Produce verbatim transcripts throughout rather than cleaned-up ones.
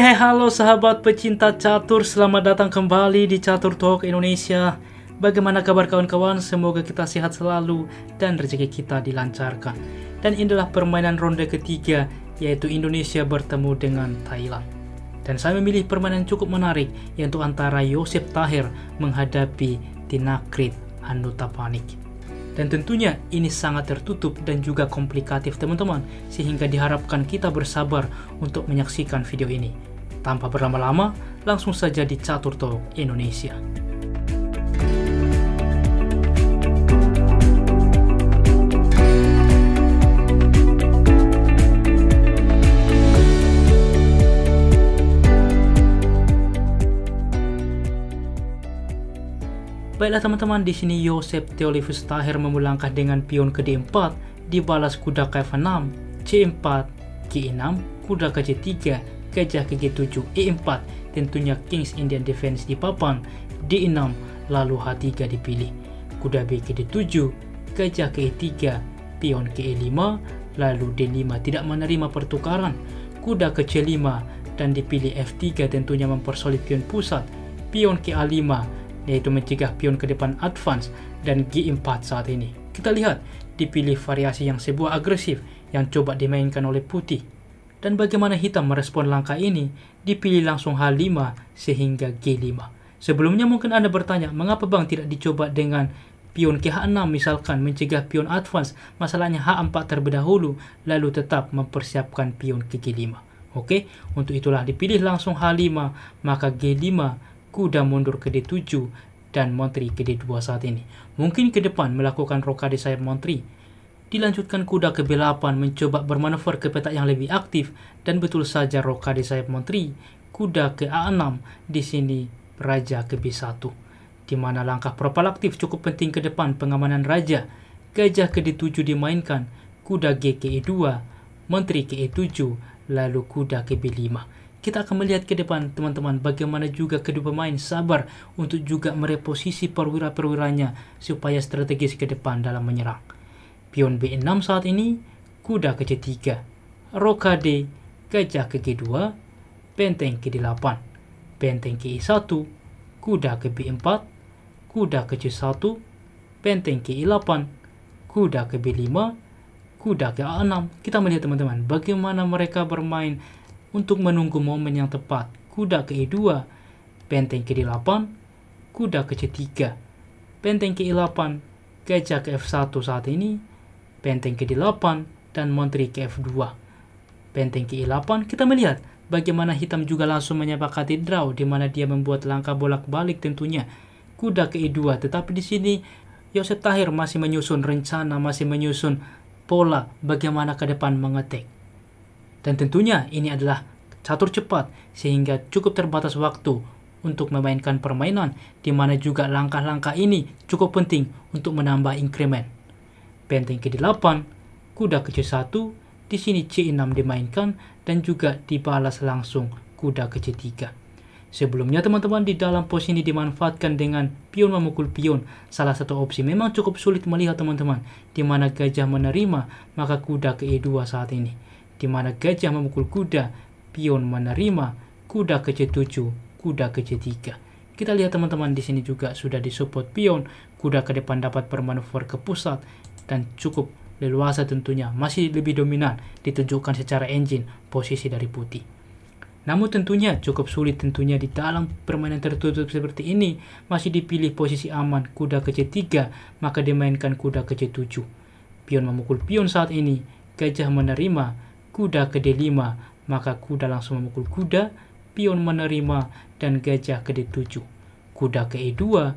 Hehe, halo sahabat pecinta catur, selamat datang kembali di Catur Talk Indonesia. Bagaimana kabar kawan-kawan? Semoga kita sehat selalu dan rezeki kita dilancarkan. Dan inilah permainan ronde ketiga, yaitu Indonesia bertemu dengan Thailand. Dan saya memilih permainan cukup menarik, yaitu antara Joseph Tahir menghadapi Tinakrit Handutapanik. Dan tentunya ini sangat tertutup dan juga komplikatif teman-teman, sehingga diharapkan kita bersabar untuk menyaksikan video ini. Tanpa berlama-lama, langsung saja di Catur Talk Indonesia. Baiklah teman-teman, di sini Joseph Theophilus Tahir memulangkah dengan pion ke D empat, dibalas kuda ke F enam, C empat, G enam, kuda ke C tiga, gajah ke G tujuh, E empat, tentunya King's Indian Defense di papan, D enam, lalu H tiga dipilih, kuda B ke D tujuh, gajah ke E tiga, pion ke E lima, lalu D lima tidak menerima pertukaran, kuda ke C lima, dan dipilih F tiga tentunya mempersolid pion pusat, pion ke A lima, yaitu mencegah pion ke depan advance, dan G empat saat ini. Kita lihat, dipilih variasi yang sebuah agresif yang coba dimainkan oleh putih. Dan bagaimana hitam merespon langkah ini? Dipilih langsung H lima sehingga G lima. Sebelumnya mungkin Anda bertanya, mengapa bang tidak dicoba dengan pion ke H enam misalkan mencegah pion advance? Masalahnya H empat terlebih dahulu, lalu tetap mempersiapkan pion ke G lima. Oke, untuk itulah dipilih langsung H lima, maka G lima, kuda mundur ke D tujuh, dan Montri ke D dua saat ini. Mungkin ke depan melakukan rokade sayap Montri. Dilanjutkan kuda ke B delapan mencoba bermanuver ke petak yang lebih aktif, dan betul saja rokade sayap Montri. Kuda ke A enam, di sini raja ke B satu. Di mana langkah propalaktif cukup penting ke depan pengamanan raja. Gajah ke D tujuh dimainkan, kuda G ke E dua, Montri ke E tujuh, lalu kuda ke B lima. Kita akan melihat ke depan teman-teman bagaimana juga kedua pemain sabar untuk juga mereposisi perwira-perwiranya supaya strategis ke depan dalam menyerang. Pion B enam saat ini, kuda ke C tiga, rokade, gajah ke G dua, benteng ke D delapan, benteng ke E satu, kuda ke B empat, kuda ke C satu, benteng ke E delapan, kuda ke B lima, kuda ke A enam. Kita melihat teman-teman bagaimana mereka bermain untuk menunggu momen yang tepat. Kuda ke E dua, benteng ke D delapan, kuda ke C tiga, benteng ke E delapan, gajah ke F satu saat ini, benteng ke D delapan, dan Montri ke F dua. Benteng ke E delapan, kita melihat bagaimana hitam juga langsung menyepakati draw, di mana dia membuat langkah bolak-balik tentunya. Kuda ke E dua, tetapi di sini Joseph Tahir masih menyusun rencana, masih menyusun pola bagaimana ke depan mengetek. Dan tentunya ini adalah catur cepat sehingga cukup terbatas waktu untuk memainkan permainan, di mana juga langkah-langkah ini cukup penting untuk menambah increment. Benteng ke D delapan, kuda ke C satu, di sini C enam dimainkan dan juga dibalas langsung kuda ke C tiga. Sebelumnya teman-teman di dalam pos ini dimanfaatkan dengan pion memukul pion. Salah satu opsi memang cukup sulit melihat teman-teman, di mana gajah menerima maka kuda ke E dua saat ini. Di mana gajah memukul kuda, pion menerima, kuda ke C tujuh, kuda ke C tiga. Kita lihat teman-teman di sini juga sudah disupport pion, kuda ke depan dapat bermanuver ke pusat dan cukup leluasa tentunya, masih lebih dominan ditunjukkan secara engine posisi dari putih. Namun tentunya cukup sulit tentunya di dalam permainan tertutup seperti ini, masih dipilih posisi aman kuda ke C tiga, maka dimainkan kuda ke C tujuh. Pion memukul pion saat ini, gajah menerima, kuda ke D lima, maka kuda langsung memukul kuda, pion menerima, dan gajah ke D tujuh. Kuda ke E dua,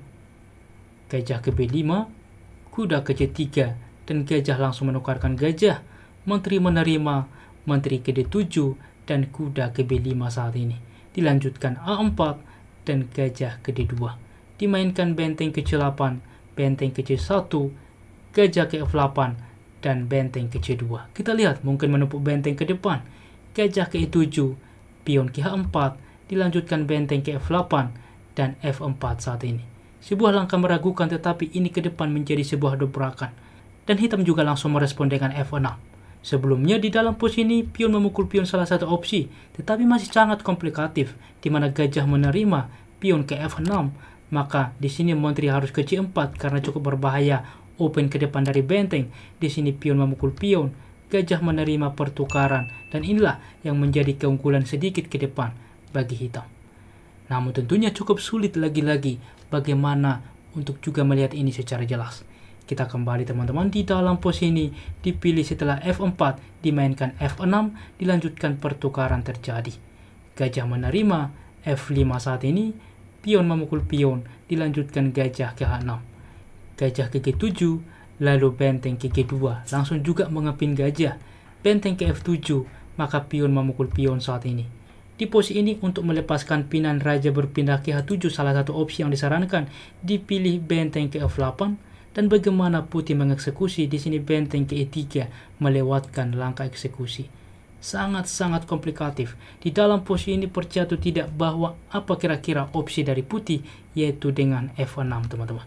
gajah ke B lima, kuda ke C tiga, dan gajah langsung menukarkan gajah, Montri menerima, Montri ke D tujuh, dan kuda ke B lima saat ini. Dilanjutkan A empat, dan gajah ke D dua. Dimainkan benteng ke C delapan, benteng ke C satu, gajah ke F delapan, dan benteng ke C dua. Kita lihat mungkin menumpuk benteng ke depan, gajah ke E tujuh, pion ke H empat, dilanjutkan benteng ke F delapan, dan F empat saat ini. Sebuah langkah meragukan, tetapi ini ke depan menjadi sebuah dobrakan. Dan hitam juga langsung merespon dengan F enam. Sebelumnya di dalam pos ini pion memukul pion salah satu opsi, tetapi masih sangat komplikatif, di mana gajah menerima pion ke F enam, maka di sini Menteri harus ke C empat karena cukup berbahaya, open ke depan dari benteng. Di sini pion memukul pion, gajah menerima pertukaran, dan inilah yang menjadi keunggulan sedikit ke depan bagi hitam. Namun tentunya cukup sulit lagi-lagi bagaimana untuk juga melihat ini secara jelas. Kita kembali teman-teman di dalam pos ini, dipilih setelah F empat, dimainkan F enam, dilanjutkan pertukaran terjadi. Gajah menerima F lima saat ini, pion memukul pion, dilanjutkan gajah ke H enam. Gajah ke G tujuh, lalu benteng ke G dua, langsung juga mengepin gajah. Benteng ke F tujuh, maka pion memukul pion saat ini. Di pos ini untuk melepaskan pinan raja berpindah ke H tujuh, salah satu opsi yang disarankan, dipilih benteng ke F delapan. Dan bagaimana putih mengeksekusi, di sini benteng ke E tiga melewatkan langkah eksekusi. Sangat-sangat komplikatif. Di dalam pos ini percatu tidak bahwa apa kira-kira opsi dari putih, yaitu dengan F enam teman-teman.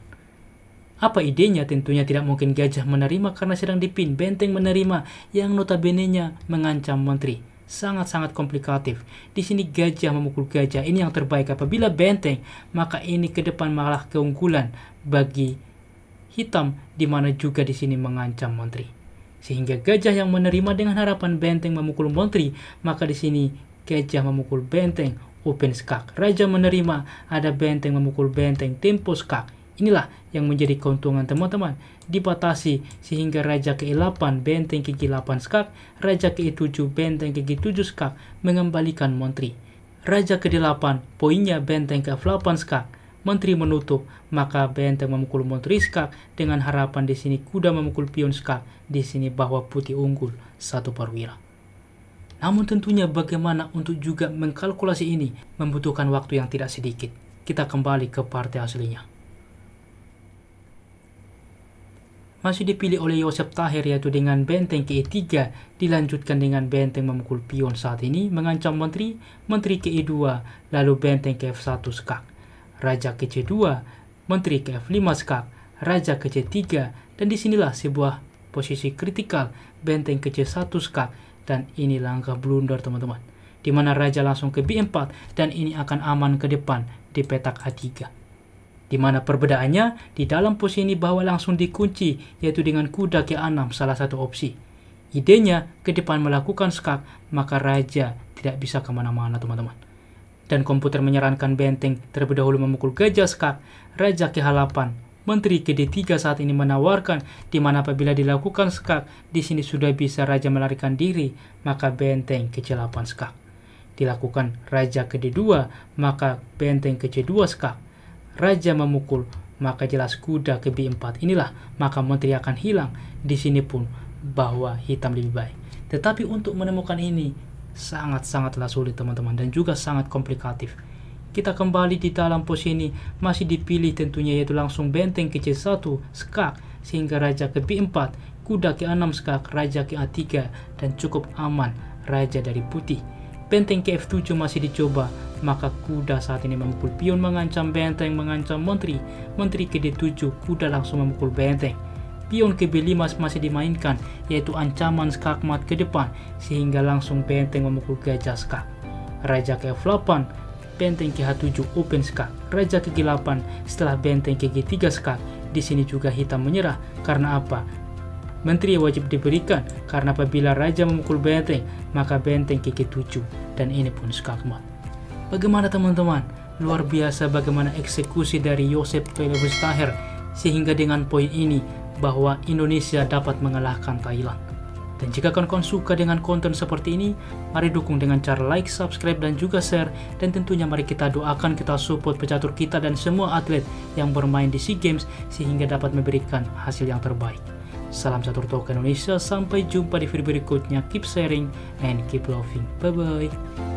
Apa idenya? Tentunya tidak mungkin gajah menerima karena sedang dipin. Benteng menerima yang notabene-nya mengancam menteri. Sangat-sangat komplikatif. Di sini gajah memukul gajah. Ini yang terbaik. Apabila benteng, maka ini ke depan malah keunggulan bagi hitam, di mana juga di sini mengancam menteri. Sehingga gajah yang menerima dengan harapan benteng memukul menteri, maka di sini gajah memukul benteng, open skak. Raja menerima, ada benteng memukul benteng, tempo skak. Inilah yang menjadi keuntungan teman-teman. Dibatasi sehingga raja ke E delapan, benteng ke G delapan skak, raja ke E tujuh, benteng ke G tujuh skak, mengembalikan menteri. Raja ke D delapan, poinnya benteng ke F delapan skak. Menteri menutup, maka benteng memukul menteri skak dengan harapan di sini kuda memukul pion skak. Di sini bahwa putih unggul satu perwira. Namun tentunya bagaimana untuk juga mengkalkulasi ini membutuhkan waktu yang tidak sedikit. Kita kembali ke partai aslinya. Masih dipilih oleh Joseph Tahir, yaitu dengan benteng ke E tiga, dilanjutkan dengan benteng memukul pion saat ini mengancam menteri, menteri ke E dua, lalu benteng ke F satu skak. Raja ke C dua, menteri ke F lima skak, raja ke C tiga, dan disinilah sebuah posisi kritikal, benteng ke C satu skak, dan ini langkah blunder teman-teman, di mana raja langsung ke B empat, dan ini akan aman ke depan di petak H tiga. Di mana perbedaannya di dalam posisi ini bahwa langsung dikunci, yaitu dengan kuda ke A enam, salah satu opsi. Idenya ke depan melakukan skak, maka raja tidak bisa kemana-mana teman-teman. Dan komputer menyarankan benteng terlebih dahulu memukul gajah skak, raja ke H delapan, menteri ke D tiga saat ini menawarkan, di mana apabila dilakukan skak, di sini sudah bisa raja melarikan diri, maka benteng ke C delapan skak. Dilakukan raja ke D dua, maka benteng ke C dua skak. Raja memukul, maka jelas kuda ke B empat. Inilah, maka menteri akan hilang. Di sini pun bahwa hitam lebih baik. Tetapi untuk menemukan ini sangat-sangatlah sulit teman-teman, dan juga sangat komplikatif. Kita kembali di dalam pos ini, masih dipilih tentunya yaitu langsung benteng ke C satu skak, sehingga raja ke B empat, kuda ke A enam skak, raja ke A tiga, dan cukup aman raja dari putih. Benteng ke F tujuh masih dicoba, maka kuda saat ini memukul pion mengancam benteng, mengancam menteri. Menteri ke D tujuh, kuda langsung memukul benteng. Pion ke B lima masih dimainkan, yaitu ancaman skakmat ke depan, sehingga langsung benteng memukul gajah skak. Raja ke F delapan, benteng ke H tujuh open skak. Raja ke G delapan, setelah benteng ke G tiga skak. Di sini juga hitam menyerah, karena apa? Menteri wajib diberikan, karena apabila raja memukul benteng, maka benteng ke G tujuh, dan ini pun skakmat. Bagaimana teman-teman? Luar biasa bagaimana eksekusi dari Joseph Toilevis Tahir, sehingga dengan poin ini bahwa Indonesia dapat mengalahkan Thailand. Dan jika kawan-kawan suka dengan konten seperti ini, mari dukung dengan cara like, subscribe, dan juga share. Dan tentunya mari kita doakan, kita support pecatur kita dan semua atlet yang bermain di SEA Games sehingga dapat memberikan hasil yang terbaik. Salam Catur Talk Indonesia, sampai jumpa di video berikutnya. Keep sharing and keep loving. Bye-bye.